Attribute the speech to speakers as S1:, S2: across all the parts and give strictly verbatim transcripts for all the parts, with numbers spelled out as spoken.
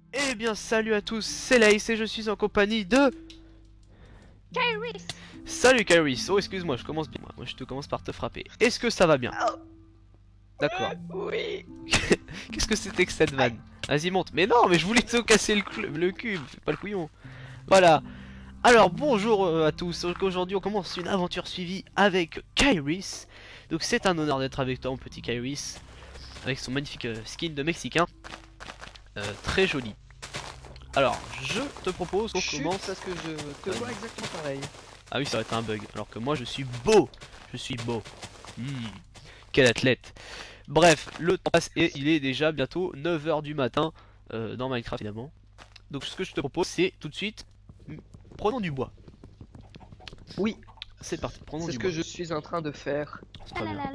S1: Eh bien salut à tous, c'est Laïs et je suis en compagnie de...
S2: Kairis.
S1: Salut Kairis. Oh excuse-moi, je commence bien. Moi je te commence par te frapper. Est-ce que ça va bien?
S2: Oh,
S1: D'accord.
S2: oui.
S1: Qu'est-ce que c'était que cette
S2: Aïe.
S1: vanne? Vas-y monte. Mais non, mais je voulais te casser le, cl- le cube, fais pas le couillon. Voilà. Alors bonjour euh, à tous. Donc, aujourd'hui on commence une aventure suivie avec Kairis. Donc c'est un honneur d'être avec toi mon petit Kairis. Avec son magnifique euh, skin de Mexicain. Euh, très joli. Alors je te propose qu'on
S2: Chut,
S1: commence...
S2: parce que je te
S1: Vas-y.
S2: vois exactement pareil.
S1: Ah oui, ça va être un bug. Alors que moi, je suis beau. Je suis beau. Hmm, quel athlète. Bref, le temps passe et il est déjà bientôt neuf heures du matin euh, dans Minecraft, évidemment. Donc, ce que je te propose, c'est tout de suite, hmm, prenons du bois.
S2: Oui,
S1: C'est parti, prenons
S2: c'est
S1: du
S2: ce que
S1: bois.
S2: je suis en train de faire.
S1: C'est pas bien.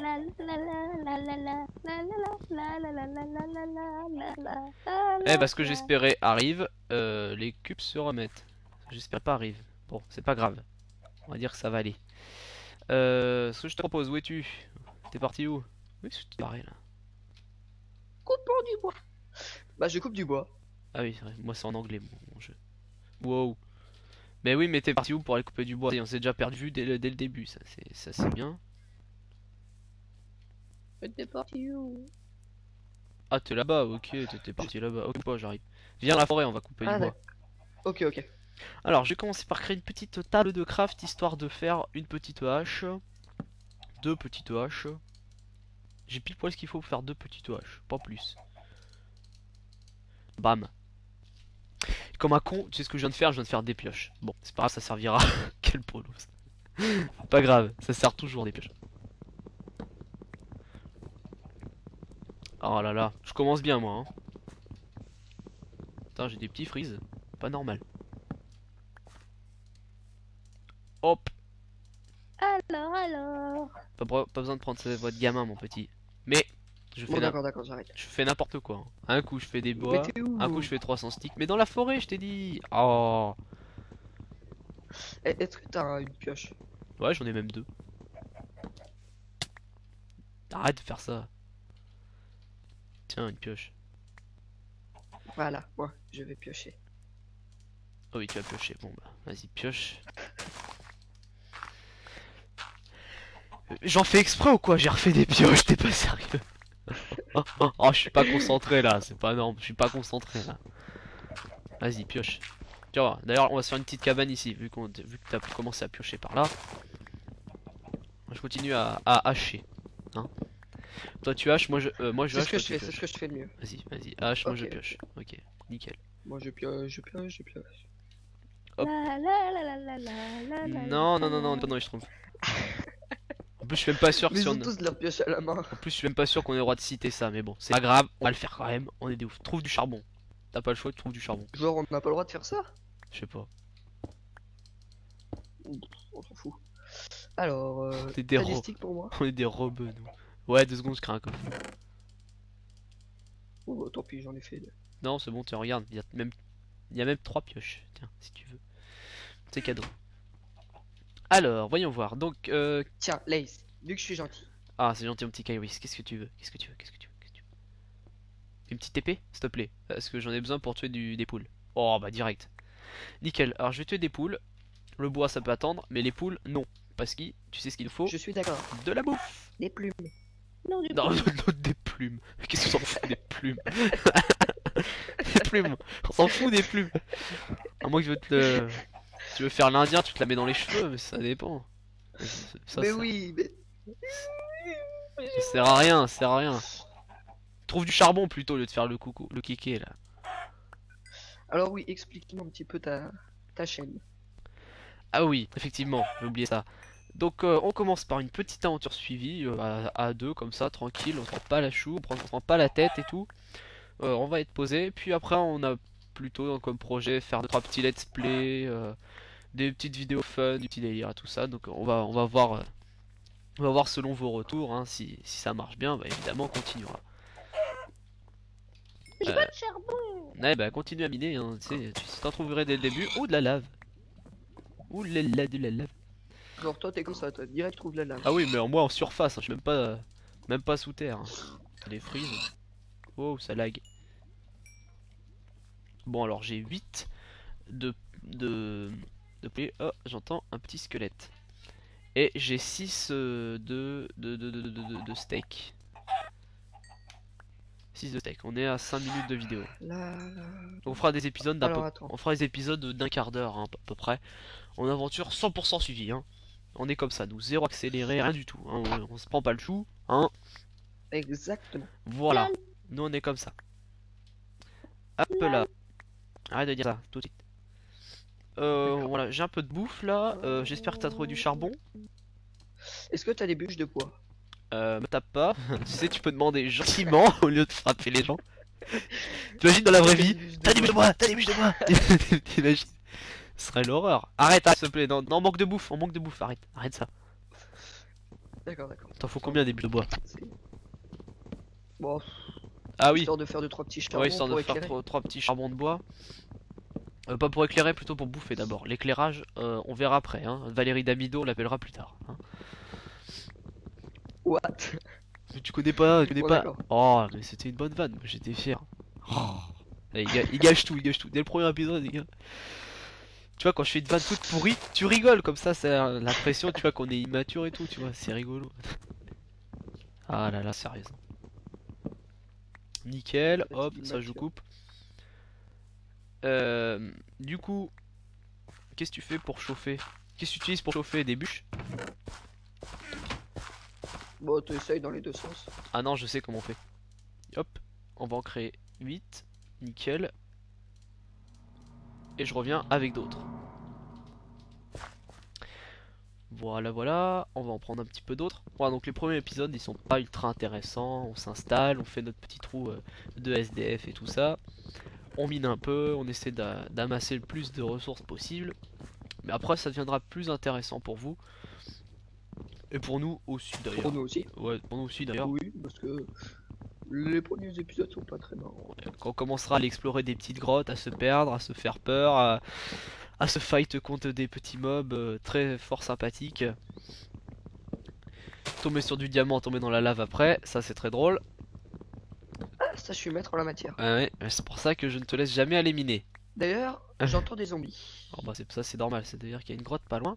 S1: Eh, bah, ce que j'espérais arrive, euh, les cubes se remettent. J'espère pas arrive. Bon, c'est pas grave. On va dire que ça va aller. Euh, ce que je te propose, où es-tu? T'es parti où? Oui, c'est pareil là.
S2: Coupons du bois. Bah, je coupe du bois.
S1: Ah oui, c'est vrai. Moi c'est en anglais mon, mon jeu. Wow. Mais oui, mais t'es parti où pour aller couper du bois? Et on s'est déjà perdu dès le, dès le début, ça c'est ça c'est bien.
S2: T'es parti où?
S1: Ah t'es là-bas, ok, t'es t'es parti là-bas. Ok, pas, j'arrive. Viens à la forêt, on va couper du
S2: Ah,
S1: bois.
S2: d'accord. Ok, ok.
S1: Alors, je vais commencer par créer une petite table de craft histoire de faire une petite hache, deux petites haches. J'ai pile poil ce qu'il faut pour faire deux petites haches, pas plus. Bam. Comme un con, tu sais ce que je viens de faire? Je viens de faire des pioches. Bon, c'est pas grave, ça servira. Quel polo. Pas grave, ça sert toujours des pioches. Oh là là, je commence bien moi. Hein. Putain, j'ai des petits freeze. Pas normal. Hop.
S2: Alors, alors.
S1: Pas, pas besoin de prendre cette voix de gamin, mon petit. Mais, je
S2: Bon,
S1: fais,
S2: d'accord, d'accord, j'arrête.
S1: je fais n'importe quoi. Hein. Un coup, je fais des
S2: Mais
S1: bois.
S2: t'es
S1: Un coup,
S2: où?
S1: je fais trois cents sticks. Mais dans la forêt, je t'ai dit. Oh.
S2: Eh, est-ce que t'as une pioche?
S1: Ouais, j'en ai même deux. Arrête de faire ça. Tiens, une pioche.
S2: Voilà, moi, je vais piocher.
S1: Oh oui, tu vas piocher. Bon, bah, vas-y, pioche. Euh, J'en fais exprès ou quoi? J'ai refait des pioches, t'es pas sérieux? Oh, oh, oh, je suis pas concentré là, c'est pas normal, je suis pas concentré là. Vas-y, pioche. Tu vois, d'ailleurs, on va se faire une petite cabane ici, vu, qu'on, vu que t'as commencé à piocher par là. Je continue à, à hacher. Hein. Toi, tu haches, moi je, euh, moi je
S2: C'est ce
S1: hache,
S2: que
S1: toi
S2: je
S1: tu
S2: fais, c'est ce
S1: pioches.
S2: que je fais le mieux.
S1: Vas-y, vas-y, hache, moi je
S2: Ok,
S1: pioche.
S2: ok.
S1: Ok, nickel.
S2: Moi, je pioche, je pioche, je pioche.
S1: Hop.
S2: La la la la la la la la
S1: Non, non, non, non, on est pas
S2: la.
S1: dans les schtroumpfs. En plus, je suis même pas sûr que
S2: Mais
S1: si
S2: ils
S1: on...
S2: ont tous leur pioche à la main.
S1: En plus, je suis même pas sûr qu'on ait le droit de citer ça, mais bon, c'est pas grave, on va le faire quand même. On est des ouf. Trouve du charbon. T'as pas le choix, tu trouves du charbon.
S2: Genre, on n'a pas le droit de faire ça?
S1: Je sais pas.
S2: On s'en fout. Alors, euh,
S1: T'es des
S2: t'as des
S1: ro...
S2: sticks pour moi?
S1: On est des rebeux, nous. Ouais, deux secondes, je crée un coffre.
S2: Oh, tant pis, j'en ai fait deux.
S1: Non, c'est bon, tiens, regarde, il y a même... Il y a même trois pioches. Tiens, si tu veux. C'est cadeau. Alors, voyons voir. Donc, euh...
S2: Tiens, Lace, vu que je suis gentil.
S1: ah, c'est gentil, mon petit Kairis. Qu'est-ce que tu veux? Qu'est-ce que tu veux? Qu'est-ce que tu veux? Qu'est-ce que tu veux? Une petite épée, s'il te plaît. Parce que j'en ai besoin pour tuer du... des poules. Oh, bah, direct. Nickel. Alors, je vais tuer des poules. Le bois, ça peut attendre. Mais les poules, non. Parce que, tu sais ce qu'il faut?
S2: Je suis d'accord.
S1: De la bouffe.
S2: Des plumes. Non, des
S1: Non,
S2: plumes.
S1: non, non, des plumes. Qu'est-ce qu'on s'en fout des plumes? Des plumes. On s'en fout des plumes. À moins que je veux te le... Tu veux faire l'indien, tu te la mets dans les cheveux, mais ça dépend. Ça,
S2: Mais
S1: ça,
S2: oui, mais...
S1: ça sert à rien, ça sert à rien. Trouve du charbon plutôt au lieu de faire le coucou, le kéké là.
S2: Alors oui, explique-moi un petit peu ta, ta chaîne.
S1: Ah oui, effectivement, j'ai oublié ça. Donc euh, on commence par une petite aventure suivie, euh, à, à deux comme ça, tranquille, on se prend pas la chou, on prend, on se prend pas la tête et tout. Euh, on va être posé, puis après on a plutôt comme projet faire deux trois petits let's play, euh, des petites vidéos fun, des petits délires, tout ça. Donc on va on va voir, euh, on va voir selon vos retours. Hein, si, si ça marche bien, bah, évidemment on continuera.
S2: J'ai
S1: Euh,
S2: pas de charbon.
S1: ouais, bah continue à miner, hein, tu sais, tu t'en trouverais dès le début. Ou de la lave. Ouh là là, de la lave.
S2: Genre toi t'es comme ça, toi direct trouve la lave.
S1: Ah oui, mais en- moi en surface, hein, je suis même pas, même pas sous terre. Hein. Les frises. Oh, ça lag. Bon alors j'ai huit de... de... de poulet. Oh, j'entends un petit squelette. Et j'ai six euh, de... De, de, de, de, de, de steak. six de steak. On est à cinq minutes de vidéo.
S2: Là, là.
S1: On fera des épisodes d'un peu...
S2: Alors attends.
S1: On fera des épisodes d'un quart d'heure hein, à peu près. En aventure cent pour cent suivi. Hein. On est comme ça, nous. Zéro accéléré, rien du tout. Hein. On, on se prend pas le chou. Hein.
S2: Exactement.
S1: Voilà. Nous on est comme ça. Hop là. Arrête de dire ça, tout de suite. Euh, voilà, j'ai un peu de bouffe là. Euh, J'espère que t'as trouvé du charbon.
S2: Est-ce que t'as des bûches de bois?
S1: Euh, me tape pas. Tu sais, tu peux demander gentiment au lieu de frapper les gens. T'imagines dans la vraie vie, t'as des bûches de bois, t'as des bûches de bois. T'imagines? Ce serait l'horreur. Arrête, arrête, s'il te plaît. Non, non, on manque de bouffe, on manque de bouffe. Arrête, arrête ça.
S2: D'accord, d'accord.
S1: T'en faut combien des bûches de bois?
S2: C'est- Bon,
S1: Ah oui,
S2: histoire de faire deux trois petits charbons
S1: ouais, histoire de
S2: pour
S1: faire
S2: éclairer.
S1: trois, trois petits charbons de bois. Euh, pas pour éclairer, plutôt pour bouffer d'abord. L'éclairage, euh, on verra après. Hein. Valérie Damido, on l'appellera plus tard. Hein.
S2: What?
S1: Mais tu connais pas, tu connais
S2: Bon,
S1: pas.
S2: d'accord.
S1: Oh, mais c'était une bonne vanne, moi, j'étais fier. Oh. Là, il, ga- il gâche tout, il gâche tout. Dès le premier épisode, les gars. Tu vois, quand je fais une vanne toute pourrie, tu rigoles comme ça, c'est euh, l'impression, tu vois, qu'on est immature et tout, tu vois, c'est rigolo. Ah là là, sérieusement. Nickel,
S2: Bah,
S1: hop,
S2: tu dis
S1: ça je
S2: mature.
S1: coupe. Euh, du coup, qu'est-ce que tu fais pour chauffer? Qu'est-ce que tu utilises pour chauffer des bûches?
S2: Bon, t'essayes dans les deux sens.
S1: Ah non, je sais comment on fait. Hop, on va en créer huit, nickel. Et je reviens avec d'autres. Voilà, voilà, on va en prendre un petit peu d'autres. Voilà, donc les premiers épisodes, ils sont pas ultra intéressants. On s'installe, on fait notre petit trou euh, de S D F et tout ça. On mine un peu, on essaie d'a- d'amasser le plus de ressources possible. Mais après, ça deviendra plus intéressant pour vous. Et pour nous aussi d'ailleurs.
S2: Pour nous aussi.
S1: Ouais, pour nous aussi d'ailleurs.
S2: Oui, parce que les premiers épisodes sont pas très marrants.
S1: Quand on commencera à aller explorer des petites grottes, à se perdre, à se faire peur, à, à se fight contre des petits mobs euh, très fort sympathiques. Tomber sur du diamant, tomber dans la lave après, ça c'est très drôle.
S2: Ah, ça, je suis maître en la matière.
S1: Ah ouais, c'est pour ça que je ne te laisse jamais aller miner.
S2: D'ailleurs, j'entends des zombies.
S1: Oh bah c'est ça, c'est normal, c'est-à-dire qu'il y a une grotte pas loin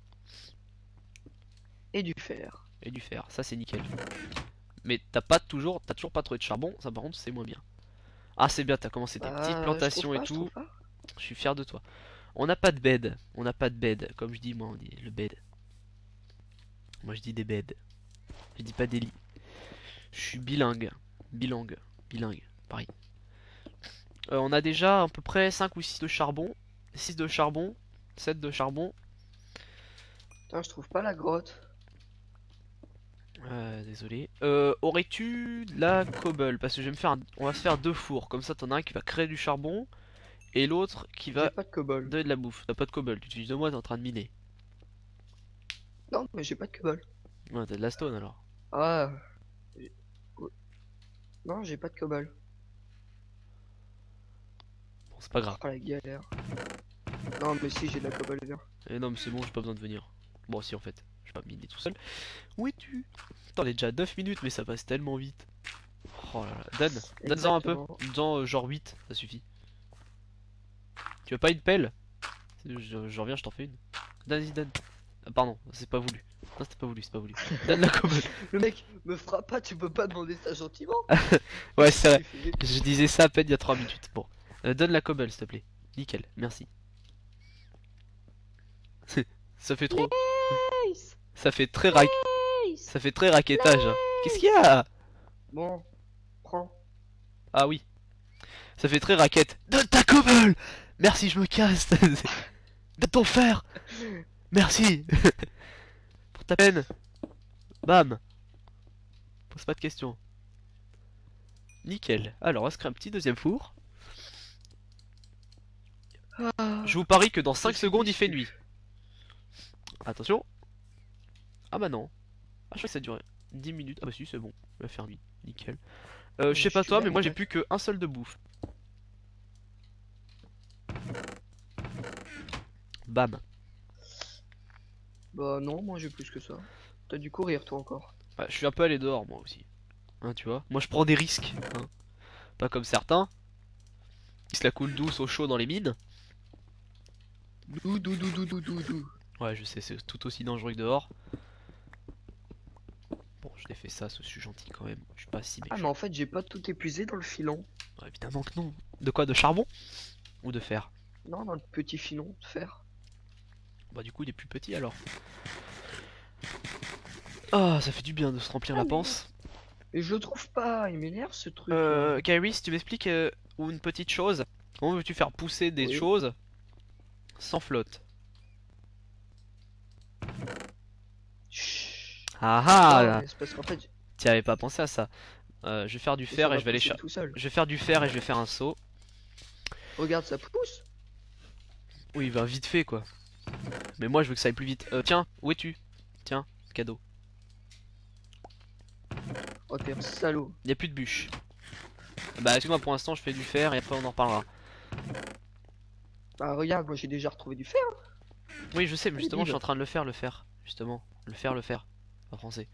S2: Et du fer.
S1: et du fer, ça c'est nickel. Mais t'as pas toujours, t'as toujours pas trouvé de charbon, ça par contre c'est moins bien. Ah c'est bien, t'as commencé tes
S2: Bah,
S1: petites
S2: je
S1: plantations
S2: trouve
S1: et
S2: pas, je
S1: tout.
S2: trouve pas.
S1: Je suis fier de toi. On n'a pas de bed, on n'a pas de bed, comme je dis moi, on dit le bed. Moi je dis des beds, je dis pas des lits. Je suis bilingue, bilingue, bilingue, pareil. Euh, on a déjà à peu près cinq ou six de charbon, six de charbon, sept de charbon.
S2: Putain, je trouve pas la grotte.
S1: Euh, désolé. Euh, aurais-tu de la cobble? Parce que je vais me faire un- on va se faire deux fours. Comme ça, t'en as un qui va créer du charbon et l'autre qui
S2: J'ai
S1: va
S2: pas de cobble.
S1: donner de la bouffe. T'as pas de cobble, tu utilises de moi, t'es en train de miner.
S2: Non, mais j'ai pas de cobble.
S1: Ouais, t'as de la stone alors.
S2: Ah. j'ai- oh, non, j'ai pas de cobble.
S1: Bon, c'est pas grave.
S2: Oh la galère. Non, mais si, j'ai de la cobble, viens.
S1: Et non, mais c'est bon, j'ai pas besoin de venir. Bon, si en fait, je vais pas miner tout seul. Où es-tu? Attends, on est déjà à neuf minutes, mais ça passe tellement vite. Oh là là. Donne, donne-en un peu.
S2: Exactement.
S1: Donne-en euh, genre huit, ça suffit. Tu veux pas une pelle? Je, je reviens, je t'en fais une. Donne-y, donne. Ah, pardon, c'est pas voulu. Non, c'était pas voulu, c'est pas voulu. Donne la cobble.
S2: Le mec me frappe pas, tu peux pas demander ça gentiment.
S1: Ouais, c'est vrai.
S2: Tu fais-
S1: Je disais ça à peine il y a trois minutes. Bon, Euh, donne la cobble, s'il te plaît. Nickel, merci. Ça fait trop.
S2: Ace,
S1: Ça fait très rack.
S2: Ace.
S1: Ça fait très raquettage. hein. Qu'est-ce qu'il y a?
S2: Bon, prends.
S1: Ah oui. Ça fait très raquette. Donne ta cobble. Merci, je me casse. Donne ton fer. Merci. Pour ta peine. Bam. Pose pas de questions. Nickel. Alors, on va se créer un petit deuxième four.
S2: Ah,
S1: Je vous parie que dans cinq
S2: suis
S1: secondes, il
S2: déçu.
S1: fait nuit. Attention. Ah bah non. Ah, je crois que ça durait dix minutes. Ah bah si, c'est bon. Il va faire nuit. Nickel. Euh, je sais
S2: Je
S1: pas
S2: suis
S1: toi,
S2: là,
S1: mais moi
S2: en
S1: j'ai
S2: fait.
S1: plus qu'un seul de bouffe. Bam.
S2: Bah non, moi j'ai plus que ça. T'as dû courir toi encore.
S1: Ouais, je suis un peu allé dehors moi aussi. Hein, tu vois. Moi je prends des risques. hein. Pas comme certains. Il se la coule douce au chaud dans les mines.
S2: Dou dou dou dou dou dou dou.
S1: Ouais, je sais, c'est tout aussi dangereux que dehors. Bon, je l'ai fait ça, je suis gentil quand même. Je suis pas si
S2: Ah mais
S1: méchant.
S2: en fait j'ai pas tout épuisé dans le filon.
S1: Ouais, évidemment que non. De quoi? De charbon? Ou de fer?
S2: Non, dans le petit filon de fer.
S1: Bah du coup il est plus petit alors. Ah, ça fait du bien de se remplir
S2: Ah,
S1: la
S2: mais-
S1: panse.
S2: Et je le trouve pas, il m'énerve ce truc.
S1: Euh, Kyrie, si tu m'expliques euh, ou une petite chose. Comment veux-tu faire pousser des
S2: Oui.
S1: choses sans flotte?
S2: Chut.
S1: Ah ah
S2: Ah,
S1: là.
S2: mais c'est parce qu'en fait,
S1: Tu avais pas pensé à ça. Euh, je vais faire du
S2: ça
S1: fer et
S2: va
S1: je vais aller
S2: pousser
S1: chercher.
S2: tout seul.
S1: Je vais faire du fer et je vais faire un saut.
S2: Regarde, ça pousse.
S1: Oui, il va vite fait quoi. Mais moi je veux que ça aille plus vite. Euh, tiens, où es-tu? Tiens, cadeau.
S2: Oh t'es un salaud.
S1: Il y a plus de bûches. Bah excuse-moi, pour l'instant je fais du fer et après on en reparlera.
S2: Bah regarde, moi j'ai déjà retrouvé du fer.
S1: Oui, je sais, mais
S2: Allez,
S1: justement je suis
S2: vive.
S1: en train de le faire, le fer. Justement, le faire, le faire. En français.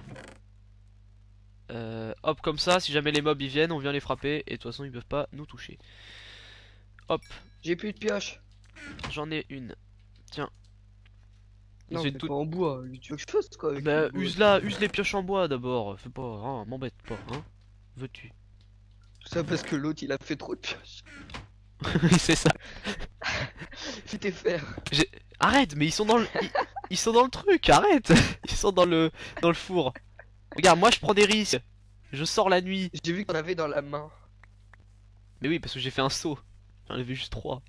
S1: Euh, hop, comme ça, si jamais les mobs ils viennent, on vient les frapper et de toute façon ils peuvent pas nous toucher. Hop,
S2: J'ai plus de pioche.
S1: j'en ai une. Tiens.
S2: Non,
S1: C'est
S2: mais
S1: une toute-
S2: pas en bois. Tu veux que je fasse quoi avec
S1: Bah
S2: le bois
S1: use-la, use les pioches en bois d'abord. Fais pas, hein, m'embête pas, hein. Veux-tu?
S2: Tout ça parce que l'autre il a fait trop de pioches.
S1: C'est ça.
S2: Fais tes fers.
S1: Arrête, mais ils sont dans le, ils, ils sont dans le truc, arrête. Ils sont dans le, dans le four. Regarde, moi je prends des risques. Je sors la nuit.
S2: J'ai vu qu'on avait dans la main.
S1: Mais oui, parce que j'ai fait un saut. J'en avais juste trois.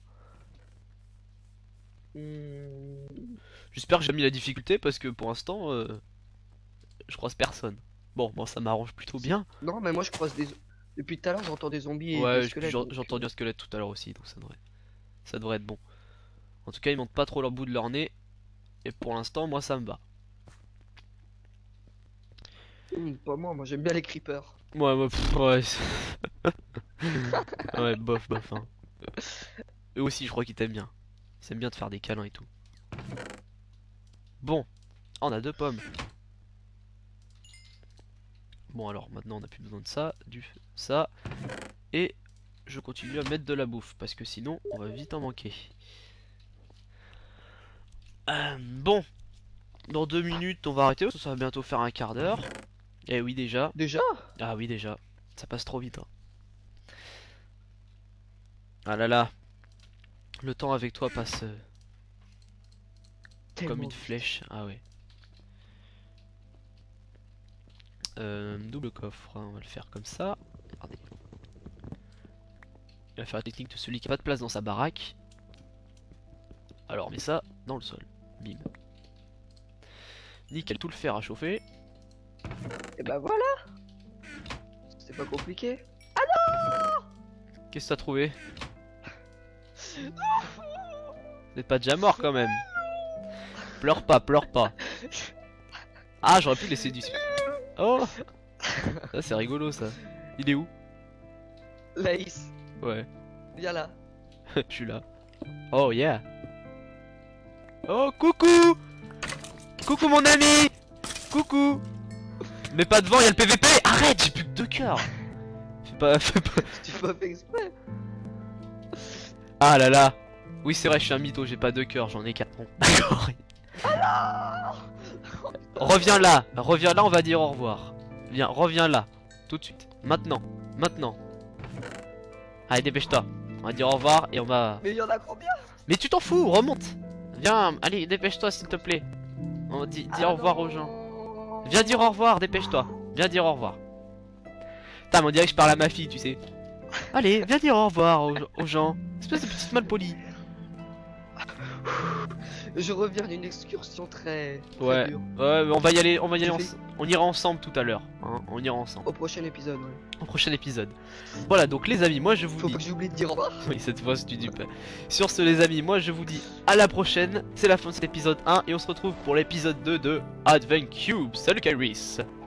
S2: Hmm.
S1: J'espère que j'ai mis la difficulté parce que pour l'instant, euh, je croise personne. Bon, bon, ça m'arrange plutôt bien.
S2: Non, mais moi je croise des. Depuis tout à l'heure, j'entends des zombies et
S1: Ouais,
S2: des
S1: j'ai
S2: squelettes.
S1: j'ai
S2: donc,
S1: j'ai entendu
S2: euh,
S1: un squelette tout à l'heure aussi, donc ça devrait, ça devrait être bon. En tout cas, ils montent pas trop leur bout de leur nez. Et pour l'instant, moi ça me va.
S2: hmm, pas moi, moi j'aime bien les creepers.
S1: Ouais, ouais, pff, ouais. c'est- Ouais, bof, bof. Hein. Eux aussi, je crois qu'ils t'aiment bien. Ils aiment bien te faire des câlins et tout. Bon, ah, on a deux pommes. Bon, alors maintenant, on a plus besoin de ça, du ça. Et je continue à mettre de la bouffe parce que sinon, on va vite en manquer. Euh, bon, dans deux minutes, on va arrêter. Ça va bientôt faire un quart d'heure. Eh oui, déjà.
S2: Déjà?
S1: Ah oui, déjà. Ça passe trop vite. Hein. Ah là là. Le temps avec toi passe euh, comme
S2: Tellement
S1: une
S2: vite.
S1: flèche. Ah ouais. Euh, double coffre. hein, On va le faire comme ça. Regardez. Il va faire la technique de celui qui a pas de place dans sa baraque. Alors, on met ça dans le sol. Bim. Nickel, tout le fer à chauffer.
S2: Et bah voilà. C'est pas compliqué.
S1: Qu'est-ce que t'as trouvé? Vous n'êtes pas déjà mort quand même. Pleure pas, pleure pas. Ah, j'aurais pu laisser du... Oh, ça c'est rigolo ça. Il est où?
S2: Laïs,
S1: Ouais,
S2: viens là.
S1: je suis là. Oh yeah. Oh, coucou. Coucou mon ami. Coucou. Mais pas devant, il y a le P V P. Arrête, j'ai plus que deux cœurs. Fais pas, fais pas.
S2: Tu m'as fait exprès.
S1: Ah là là. Oui, c'est vrai, je suis un mytho, j'ai pas deux cœurs, j'en ai quatre. Bon, d'accord. Reviens là, reviens là, on va dire au revoir. Viens, reviens là, tout de suite. Maintenant, maintenant. Allez, dépêche-toi. On va dire au revoir et on va...
S2: Mais il y en a combien?
S1: Mais tu t'en fous, remonte. Viens, allez, dépêche-toi s'il te plaît. On dit, dis au revoir aux gens.
S2: gens.
S1: Viens dire au revoir, dépêche-toi. Viens dire au revoir. Putain, mais on dirait que je parle à ma fille, tu sais. Allez, viens dire au revoir aux, aux gens. Espèce de petite malpolie.
S2: Je reviens d'une excursion très, très
S1: Ouais,
S2: dure.
S1: ouais, mais on va y aller, on va y aller,
S2: J'ai
S1: ense- on ira ensemble tout à l'heure. Hein, on ira ensemble
S2: Au prochain épisode, ouais.
S1: au prochain épisode. Voilà, donc les amis, moi je vous
S2: Faut
S1: dis.
S2: pas que j'oublie de dire au revoir.
S1: Oui, cette fois, si tu dis pas. Sur ce, les amis, moi je vous dis à la prochaine. C'est la fin de cet épisode un et on se retrouve pour l'épisode deux de Advent Cube. Salut Kairis.